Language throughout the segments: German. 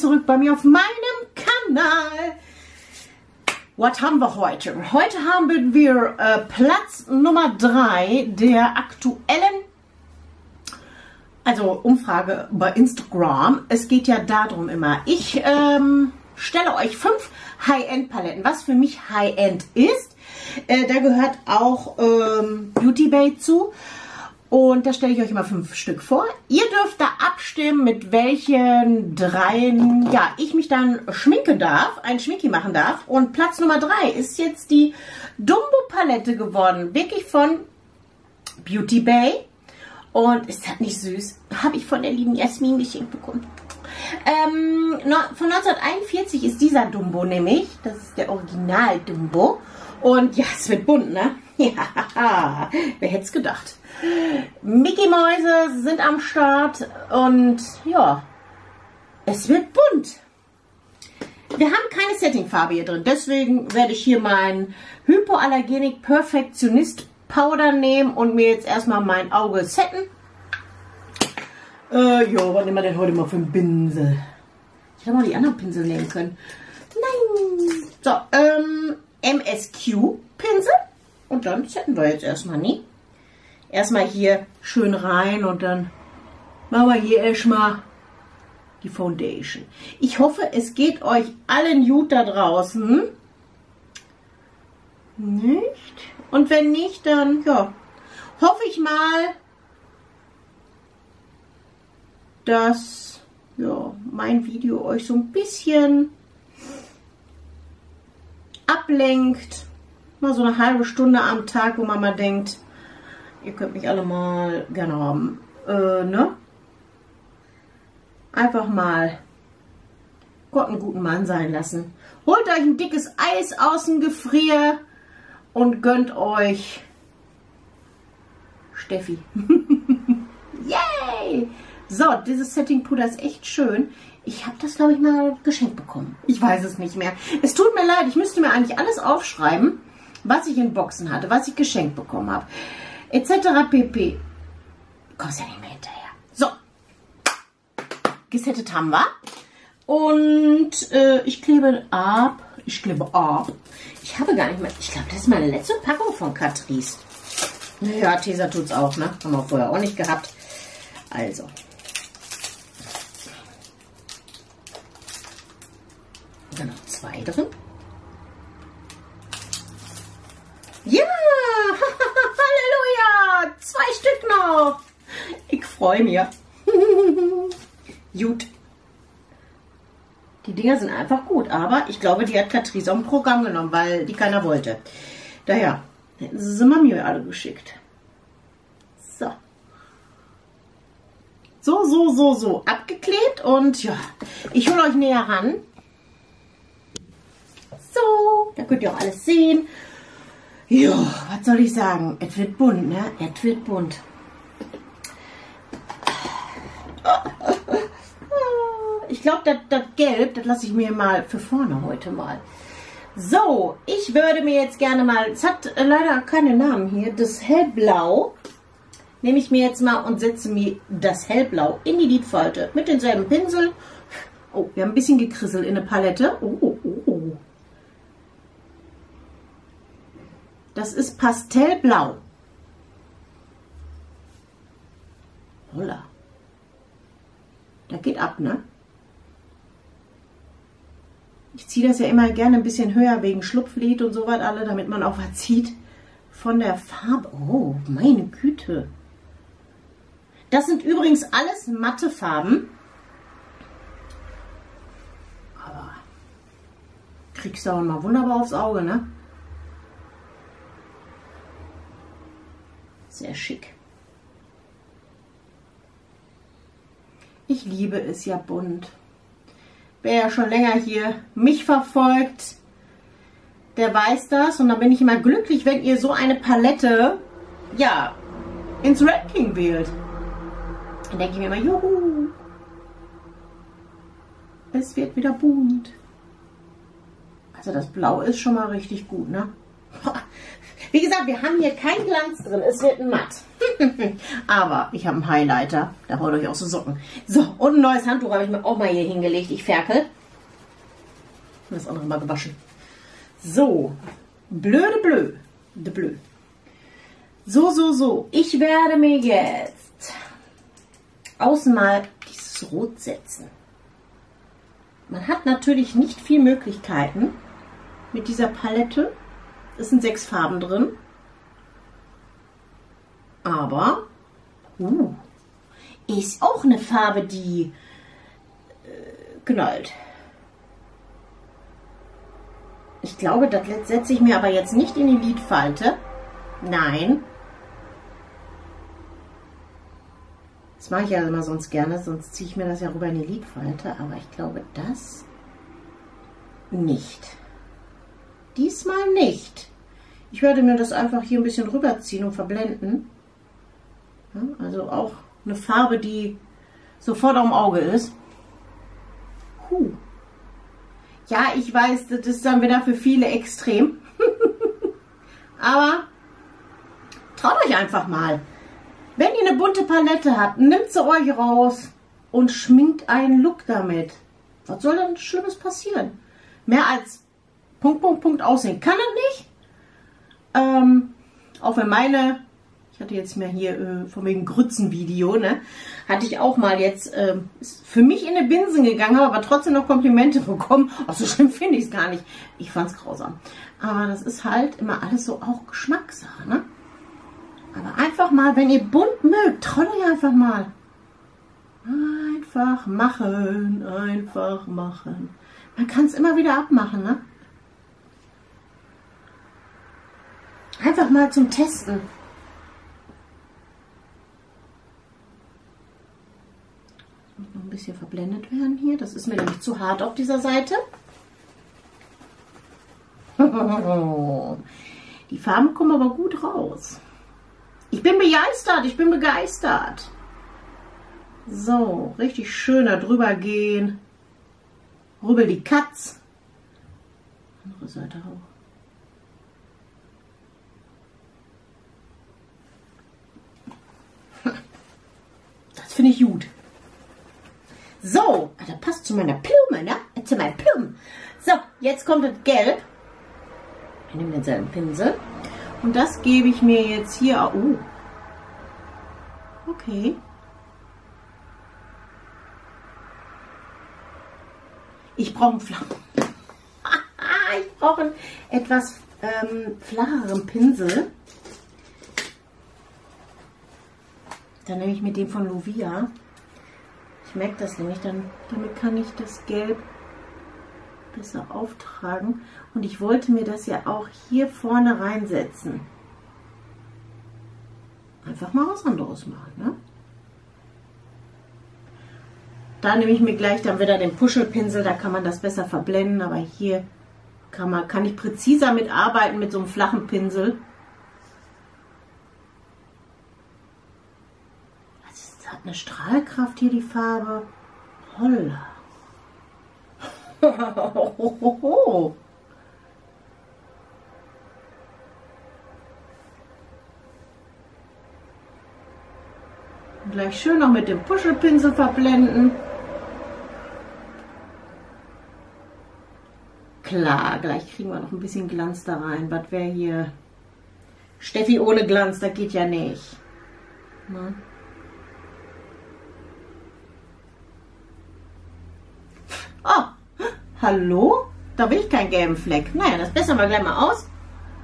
zurück bei mir auf meinem Kanal. Was haben wir heute? Heute haben wir Platz Nummer 3 der aktuellen, also Umfrage bei Instagram. Es geht ja darum immer, ich stelle euch 5 High-End-Paletten, was für mich High-End ist. Da gehört auch Beauty Bay zu. Und da stelle ich euch immer 5 Stück vor. Ihr dürft da abstimmen, mit welchen dreien, ja, ich mich dann schminken darf, ein Schminki machen darf. Und Platz Nummer 3 ist jetzt die Dumbo-Palette geworden. Wirklich von Beauty Bay. Und ist das nicht süß? Habe ich von der lieben Jasmin geschenkt bekommen. Von 1941 ist dieser Dumbo nämlich. Das ist der Original Dumbo. Und ja, es wird bunt, ne? Ja, wer hätte es gedacht? Mickey Mäuse sind am Start und ja, es wird bunt. Wir haben keine Settingfarbe hier drin, deswegen werde ich hier mein Hypoallergenic Perfektionist Powder nehmen und mir jetzt erstmal mein Auge setten. Jo, was nehmen wir denn heute mal für einen Pinsel? Ich hätte mal die anderen Pinsel nehmen können. Nein! So, MSQ Pinsel. Und dann setzen wir jetzt erstmal nie. Erstmal hier schön rein und dann machen wir hier erstmal die Foundation. Ich hoffe, es geht euch allen gut da draußen. Nicht? Und wenn nicht, dann ja, hoffe ich mal, dass ja, mein Video euch so ein bisschen ablenkt. Mal so eine halbe Stunde am Tag, wo man mal denkt, ihr könnt mich alle mal gerne haben. Ne? Einfach mal Gott einen guten Mann sein lassen. Holt euch ein dickes Eis aus dem Gefrier und gönnt euch Steffi. Yay! So, dieses Setting-Puder ist echt schön. Ich habe das, glaube ich, mal geschenkt bekommen. Ich weiß es nicht mehr. Es tut mir leid, ich müsste mir eigentlich alles aufschreiben, was ich in Boxen hatte, was ich geschenkt bekommen habe, etc. pp. Kommst ja nicht mehr hinterher. So, gesettet haben wir. Und ich klebe ab. Ich habe gar nicht mehr, ich glaube, das ist meine letzte Packung von Catrice. Ja, Tesa tut es auch, ne? Haben wir vorher auch nicht gehabt. Also. Da noch 2 drin. Ja, Halleluja, 2 Stück noch. Ich freue mich. Gut. Die Dinger sind einfach gut, aber ich glaube, die hat Catrice auch ein Programm genommen, weil die keiner wollte. Daher hätten sie mir alle geschickt. So. So. Abgeklebt und ja, ich hole euch näher ran. So, da könnt ihr auch alles sehen. Ja, was soll ich sagen? Es wird bunt, ne? Es wird bunt. Ich glaube, das Gelb, das lasse ich mir mal für vorne heute mal. So, ich würde mir jetzt gerne mal, es hat leider keine Namen hier, das Hellblau, nehme ich mir jetzt mal und setze mir das Hellblau in die Lidfalte mit denselben Pinsel. Oh, wir haben ein bisschen gekrisselt in der Palette. Oh. Das ist Pastellblau. Holla. Da geht ab, ne? Ich ziehe das ja immer gerne ein bisschen höher wegen Schlupflied und so was alle, damit man auch was sieht von der Farbe. Oh, meine Güte. Das sind übrigens alles matte Farben. Aber kriegst du auch mal wunderbar aufs Auge, ne? Sehr schick. Ich liebe es ja bunt. Wer ja schon länger hier mich verfolgt, der weiß das. Und dann bin ich immer glücklich, wenn ihr so eine Palette, ja, ins Ranking wählt. Dann denke ich mir immer, juhu, es wird wieder bunt. Also das Blau ist schon mal richtig gut, ne? Wie gesagt, wir haben hier keinen Glanz drin. Es wird matt. Aber ich habe einen Highlighter. Da haut euch auch so Socken. So, und ein neues Handtuch habe ich mir auch mal hier hingelegt. Ich ferkel. Und das andere mal gewaschen. So. Blöde. So. Ich werde mir jetzt außen mal dieses Rot setzen. Man hat natürlich nicht viel Möglichkeiten mit dieser Palette. Es sind 6 Farben drin. Aber ist auch eine Farbe, die knallt. Ich glaube, das setze ich mir aber jetzt nicht in die Lidfalte. Nein. Das mache ich ja immer sonst gerne, sonst ziehe ich mir das ja rüber in die Lidfalte. Aber ich glaube, das nicht. Diesmal nicht. Ich werde mir das einfach hier ein bisschen rüberziehen und verblenden. Ja, also auch eine Farbe, die sofort am Auge ist. Ja, ich weiß, das ist dann wieder für viele extrem. Aber traut euch einfach mal. Wenn ihr eine bunte Palette habt, nehmt sie euch raus und schminkt einen Look damit. Was soll denn Schlimmes passieren? Mehr als Punkt aussehen kann es nicht. Auch wenn meine, ich hatte jetzt mal hier von wegen Grützenvideo, ne, hatte ich auch mal jetzt ist für mich in eine Binsen gegangen, habe aber trotzdem noch Komplimente bekommen. Ach, so schlimm finde ich es gar nicht. Ich fand es grausam. Aber das ist halt immer alles so auch Geschmackssache, ne? Aber einfach mal, wenn ihr bunt mögt, traut euch einfach mal. Einfach machen. Man kann es immer wieder abmachen, ne? Einfach mal zum Testen. Das muss noch ein bisschen verblendet werden hier. Das ist mir nämlich zu hart auf dieser Seite. Die Farben kommen aber gut raus. Ich bin begeistert. So, richtig schön da drüber gehen. Rubbel die Katz. Andere Seite auch. Das finde ich gut. So, das passt zu meiner Blume, ne? Zu meinen Blumen. So, jetzt kommt das Gelb. Ich nehme denselben Pinsel. Und das gebe ich mir jetzt hier. Okay. Ich brauche einen etwas flacheren Pinsel. Dann nehme ich mit dem von Lovia. Ich merke das nämlich, damit kann ich das Gelb besser auftragen. Und ich wollte mir das ja auch hier vorne reinsetzen. Einfach mal was anderes machen, ne? Da nehme ich mir gleich dann wieder den Puschelpinsel, da kann man das besser verblenden, aber hier kann ich präziser mitarbeiten mit so einem flachen Pinsel. Es hat eine Strahlkraft hier, die Farbe. Holla. Und gleich schön noch mit dem Puschelpinsel verblenden. Klar, gleich kriegen wir noch ein bisschen Glanz da rein. Was wäre hier? Steffi ohne Glanz, das geht ja nicht. Ne? Oh, hallo? Da will ich keinen gelben Fleck. Naja, das bessern wir gleich mal aus.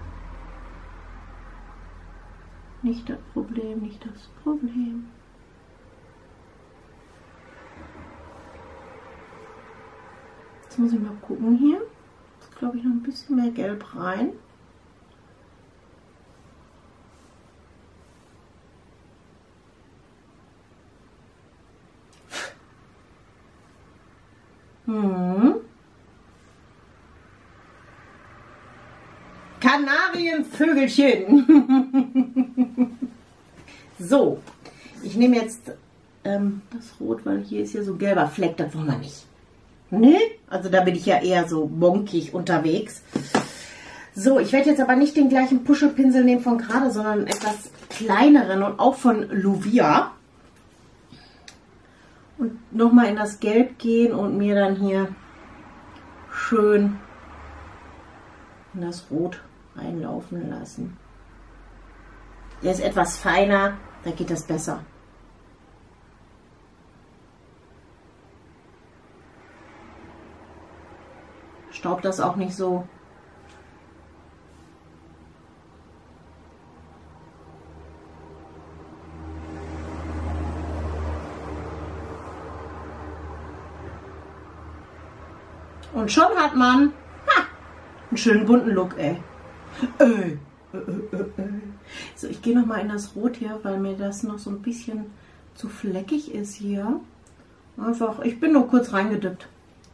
Nicht das Problem, nicht das Problem. Jetzt muss ich mal gucken hier. Jetzt glaube ich noch ein bisschen mehr Gelb rein. Kanarienvögelchen. So, ich nehme jetzt das Rot, weil hier ist ja so gelber Fleck, das wollen wir nicht. Ne? Also da bin ich ja eher so bonkig unterwegs. So, ich werde jetzt aber nicht den gleichen Puschelpinsel nehmen von gerade, sondern einen etwas kleineren und auch von Luvia. Und nochmal in das Gelb gehen und mir dann hier schön in das Rot reinlaufen lassen. Der ist etwas feiner, da geht das besser. Staubt das auch nicht so. Und schon hat man einen schönen bunten Look, ey. So, ich gehe noch mal in das Rot hier, weil mir das noch so ein bisschen zu fleckig ist hier. Einfach, ich bin nur kurz reingedippt.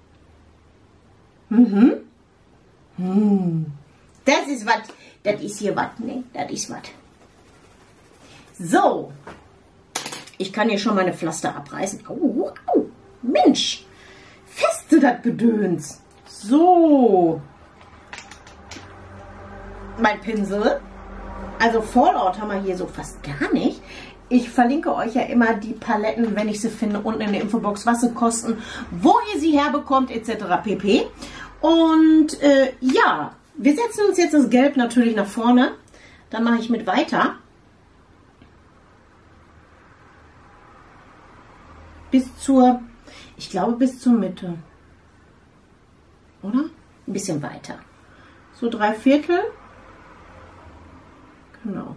Das ist was, das ist hier was, ne? Das ist was. So, ich kann hier schon meine Pflaster abreißen. Au, au, Mensch, feste das Gedöns. So, mein Pinsel. Also Fallout haben wir hier so fast gar nicht. Ich verlinke euch ja immer die Paletten, wenn ich sie finde, unten in der Infobox, was sie kosten, wo ihr sie herbekommt, etc. pp. Und ja, wir setzen uns jetzt das Gelb natürlich nach vorne. Dann mache ich mit weiter. Bis zur, ich glaube bis zur Mitte. Oder? Ein bisschen weiter. So 3/4. Genau.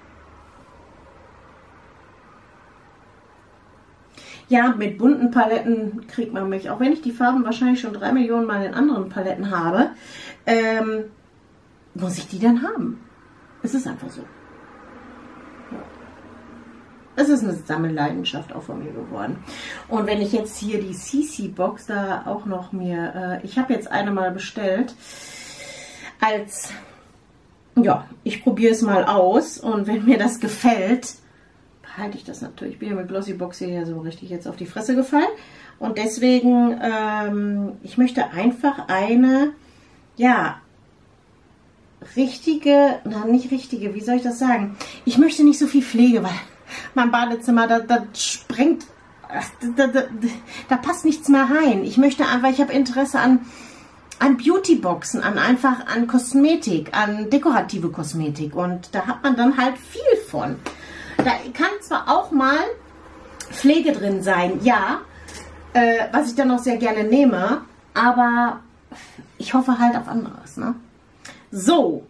Ja, mit bunten Paletten kriegt man mich, auch wenn ich die Farben wahrscheinlich schon 3 Millionen Mal in anderen Paletten habe, muss ich die dann haben. Es ist einfach so. Ja. Es ist eine Sammelleidenschaft auch von mir geworden. Und wenn ich jetzt hier die CC-Box da auch noch mir, ich habe jetzt eine mal bestellt, als, ja, ich probiere es mal aus und wenn mir das gefällt, behalte ich das natürlich. Ich bin ja mit Glossybox hier so richtig jetzt auf die Fresse gefallen. Und deswegen, ich möchte einfach eine, ja, richtige, na nicht richtige, wie soll ich das sagen? Ich möchte nicht so viel Pflege, weil mein Badezimmer, das sprengt, da passt nichts mehr rein. Ich möchte einfach, ich habe Interesse an Beautyboxen, einfach an Kosmetik, an dekorative Kosmetik. Und da hat man dann halt viel von. Da kann zwar auch mal Pflege drin sein, ja, was ich dann auch sehr gerne nehme, aber ich hoffe halt auf anderes, ne? So.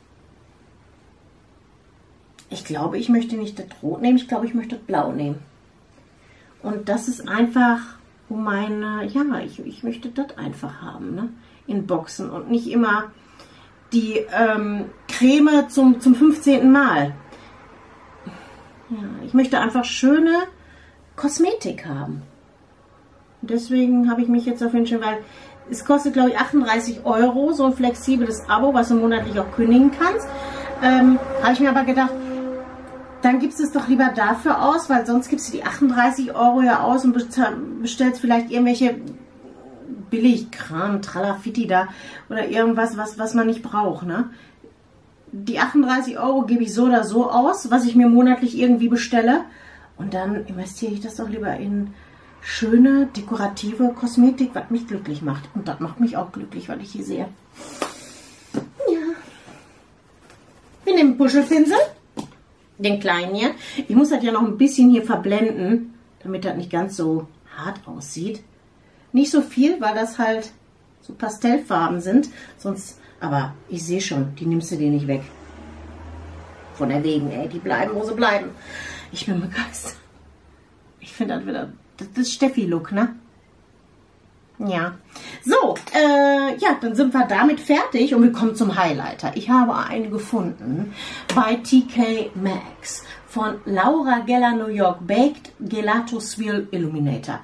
Ich glaube, ich möchte nicht das Rot nehmen, ich glaube, ich möchte das Blau nehmen. Und das ist einfach um meine, ja, ich möchte das einfach haben, ne? In Boxen und nicht immer die Creme zum 15. Mal. Ja, ich möchte einfach schöne Kosmetik haben. Und deswegen habe ich mich jetzt auf jeden Fall, weil es kostet, glaube ich, 38 €, so ein flexibles Abo, was du monatlich auch kündigen kannst. Habe ich mir aber gedacht, dann gibst du es doch lieber dafür aus, weil sonst gibst du die 38 € ja aus und bestellst vielleicht irgendwelche Billigkram, Tralafitti da oder irgendwas, was man nicht braucht, ne? Die 38 € gebe ich so oder so aus, was ich mir monatlich irgendwie bestelle. Und dann investiere ich das doch lieber in schöne, dekorative Kosmetik, was mich glücklich macht. Und das macht mich auch glücklich, was ich hier sehe. Ja. Wir nehmen Puschelpinsel, den kleinen hier. Ich muss das ja noch ein bisschen hier verblenden, damit das nicht ganz so hart aussieht. Nicht so viel, weil das halt so Pastellfarben sind. Sonst, aber ich sehe schon, die nimmst du dir nicht weg. Von der Wegen, ey. Die bleiben, wo sie bleiben. Ich bin begeistert. Ich finde das wieder, das ist Steffi-Look, ne? Ja. So, ja, dann sind wir damit fertig und wir kommen zum Highlighter. Ich habe einen gefunden bei TK Maxx von Laura Geller New York Baked Gelato Swirl Illuminator.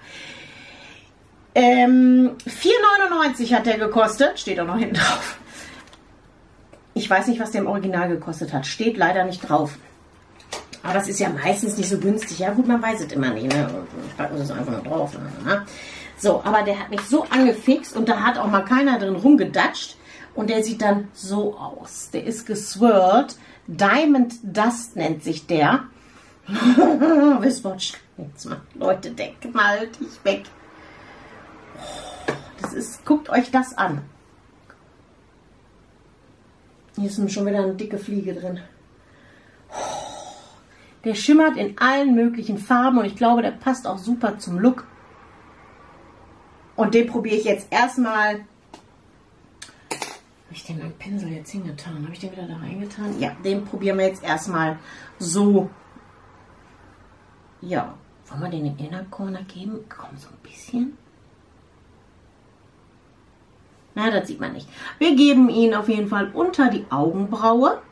4,99 hat der gekostet, steht auch noch hinten drauf. Ich weiß nicht, was der im Original gekostet hat, steht leider nicht drauf. Aber das ist ja meistens nicht so günstig. Ja gut, man weiß es immer nicht, ne? Packen sie es einfach nur drauf. Ne? So, aber der hat mich so angefixt und da hat auch mal keiner drin rumgedatscht. Und der sieht dann so aus. Der ist geswirlt. Diamond Dust nennt sich der. Wiswatch. Jetzt mal, Leute, denkt mal dich weg. Das ist, guckt euch das an. Hier ist schon wieder eine dicke Fliege drin. Der schimmert in allen möglichen Farben und ich glaube, der passt auch super zum Look. Und den probiere ich jetzt erstmal. Habe ich den meinen Pinsel jetzt hingetan? Habe ich den wieder da reingetan? Ja, den probieren wir jetzt erstmal so. Ja, wollen wir den im Inner Corner geben? Komm, so ein bisschen. Na, das sieht man nicht. Wir geben ihn auf jeden Fall unter die Augenbraue.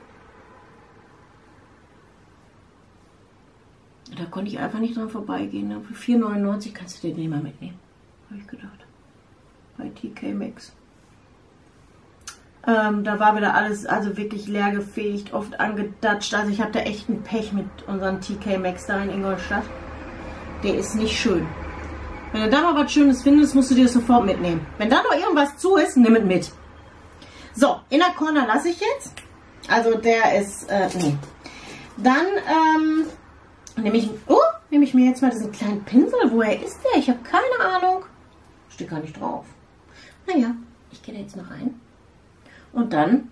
Da konnte ich einfach nicht dran vorbeigehen. Für 4,99 kannst du den nicht mal mitnehmen. Habe ich gedacht. Bei TK Maxx. Da war wieder alles, also wirklich leer gefegt, oft angedatscht. Also ich habe da echt ein Pech mit unserem TK Maxx da in Ingolstadt. Der ist nicht schön. Wenn du da mal was Schönes findest, musst du dir das sofort mitnehmen. Wenn da noch irgendwas zu ist, nimm es mit. So, Inner Corner lasse ich jetzt. Also der ist, nee. Dann, nehme ich mir jetzt mal diesen kleinen Pinsel. Woher ist der? Ich habe keine Ahnung. Steht gar nicht drauf. Naja, ich gehe da jetzt mal rein. Und dann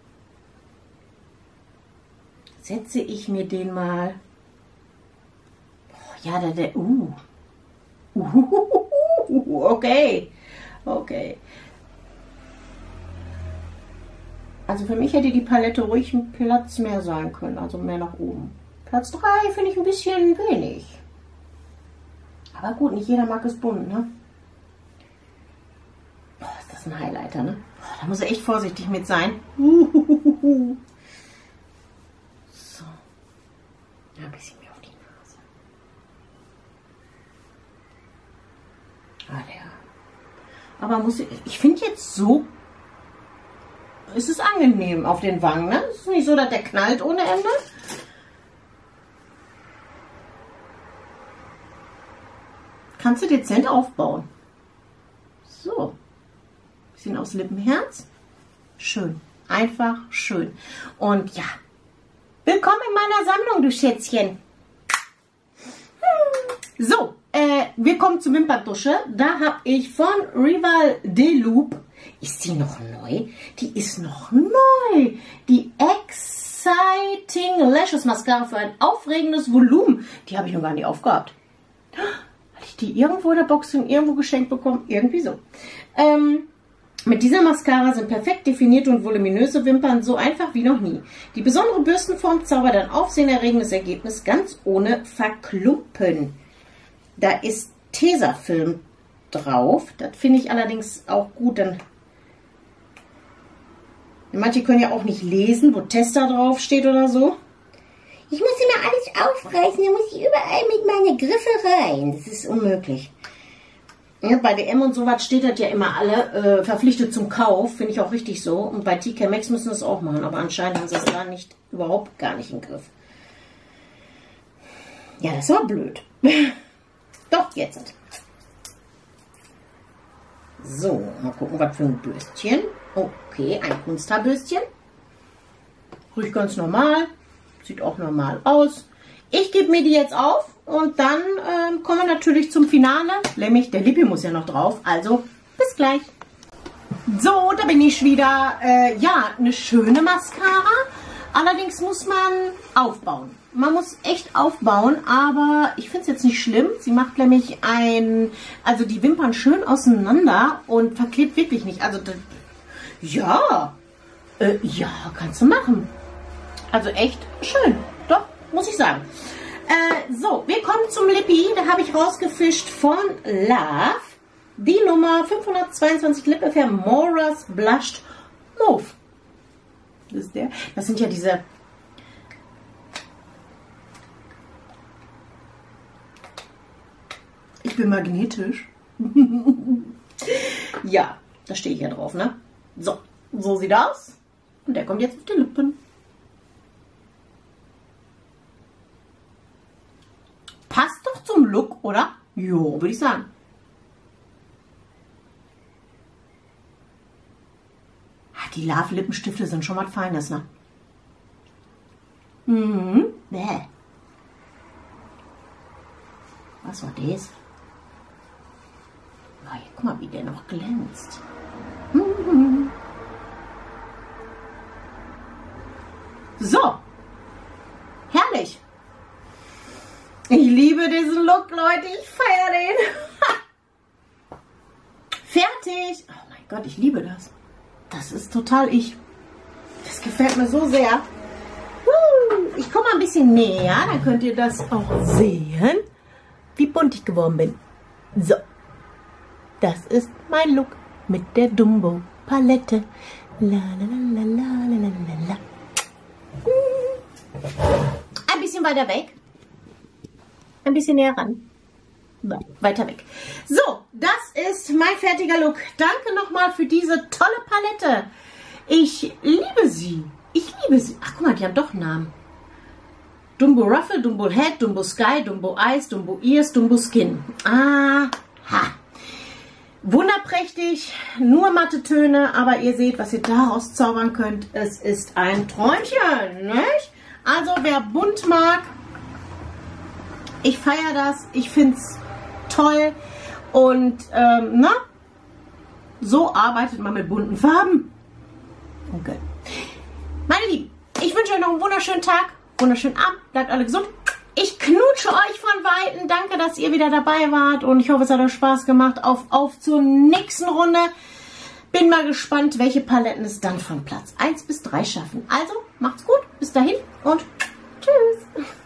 setze ich mir den mal. Oh, ja, okay. Okay. Also für mich hätte die Palette ruhig ein Platz mehr sein können. Also mehr nach oben. Platz 3 finde ich ein bisschen wenig. Aber gut, nicht jeder mag es bunt, ne? Oh, ist das ein Highlighter, ne? Oh, da muss er echt vorsichtig mit sein. So. Ja, ein bisschen mehr auf die Nase. Ah, der. Aber ich finde jetzt so, ist es angenehm auf den Wangen, ne? Es ist nicht so, dass der knallt ohne Ende. Kannst du dezent aufbauen. So. Bisschen aus Lippenherz. Schön. Einfach schön. Und ja. Willkommen in meiner Sammlung, du Schätzchen. So. Wir kommen zur Wimperntusche. Da habe ich von Rival de Loop. Ist die noch neu? Die ist noch neu. Die Exciting Lashes Mascara für ein aufregendes Volumen. Die habe ich noch gar nicht aufgehabt. Die irgendwo in der Box und irgendwo geschenkt bekommen. Irgendwie so. Mit dieser Mascara sind perfekt definierte und voluminöse Wimpern so einfach wie noch nie. Die besondere Bürstenform zaubert ein aufsehenerregendes Ergebnis ganz ohne Verklumpen. Da ist Tesafilm drauf. Das finde ich allerdings auch gut. Denn manche können ja auch nicht lesen, wo Tester drauf steht oder so. Ich muss immer alles aufreißen, da muss ich überall mit meinen Griffe rein. Das ist unmöglich. Ja, bei DM und sowas steht das ja immer alle verpflichtet zum Kauf. Finde ich auch richtig so. Und bei TK Maxx müssen das auch machen. Aber anscheinend haben sie es da überhaupt gar nicht im Griff. Ja, das war blöd. Doch, jetzt. So, mal gucken, was für ein Bürstchen. Okay, ein Kunsthaarbürstchen. Riecht ganz normal. Sieht auch normal aus. Ich gebe mir die jetzt auf und dann kommen wir natürlich zum Finale. Nämlich der Lippi muss ja noch drauf. Also bis gleich. So, da bin ich wieder. Ja, eine schöne Mascara. Allerdings muss man aufbauen. Man muss echt aufbauen, aber ich finde es jetzt nicht schlimm. Sie macht nämlich also die Wimpern schön auseinander und verklebt wirklich nicht. Also ja, ja, kannst du machen. Also echt schön. Doch, muss ich sagen. So, wir kommen zum Lippi. Da habe ich rausgefischt von Love. Die Nummer 522 Lip Affair Mora's Blushed Mauve. Das ist der. Das sind ja diese... Ich bin magnetisch. Ja, da stehe ich ja drauf, ne? So, so sieht er aus. Und der kommt jetzt auf die Lippen. Passt doch zum Look, oder? Jo, würde ich sagen. die Love Lippenstifte sind schon was Feines, ne? Mhm. Bäh. Was war das? Oh, hier, guck mal, wie der noch glänzt. Mhm. So. Herrlich. Ich liebe diesen Look, Leute. Ich feiere den. Fertig. Oh mein Gott, ich liebe das. Das ist total ich. Das gefällt mir so sehr. Ich komme mal ein bisschen näher, dann könnt ihr das auch sehen, wie bunt ich geworden bin. So. Das ist mein Look mit der Dumbo Palette. La la la la la la la la. Ein bisschen weiter weg. Ein bisschen näher ran. Weiter weg. So, das ist mein fertiger Look. Danke nochmal für diese tolle Palette. Ich liebe sie. Ich liebe sie. Ach, guck mal, die haben doch Namen. Dumbo Ruffle, Dumbo Head, Dumbo Sky, Dumbo Eyes, Dumbo Ears, Dumbo Skin. Aha. Wunderprächtig. Nur matte Töne, aber ihr seht, was ihr daraus zaubern könnt. Es ist ein Träumchen, nicht? Also, wer bunt mag, ich feiere das. Ich finde es toll. Und, so arbeitet man mit bunten Farben. Okay. Meine Lieben, ich wünsche euch noch einen wunderschönen Tag, wunderschönen Abend. Bleibt alle gesund. Ich knutsche euch von Weitem. Danke, dass ihr wieder dabei wart. Und ich hoffe, es hat euch Spaß gemacht. Auf zur nächsten Runde. Bin mal gespannt, welche Paletten es dann von Platz 1 bis 3 schaffen. Also, macht's gut. Bis dahin und tschüss.